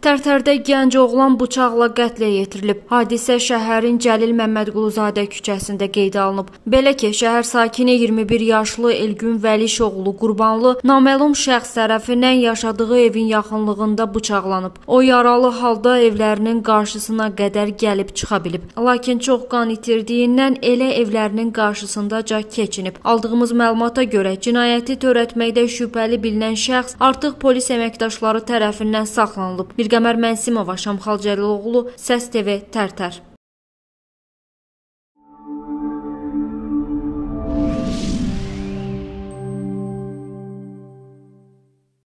Tərtərdə gənc oğlan bıçaqla qətlə yetirilib. Hadisə şəhərin Cəlil Məmmədquluzadə küçəsində qeydə alınıb. Belə ki, şəhər sakini 21 yaşlı Elgün Vəlişoğlu Qurbanlı naməlum şəxs tərəfindən yaşadığı evin yaxınlığında bıçaqlanıb. O yaralı halda evlərinin qarşısına qədər gəlib çıxa bilib. Lakin çox qan itirdiyindən elə evlərinin qarşısındaca keçinib. Aldığımız məlumata görə cinayəti törətməkdə şübhəli bilinən şəxs artıq polis əməkdaşları tərəfindən saxlanılıb. Mirqəmər Mənsimova, Şamxal Cəliloğlu, Səs TV, Tərtər.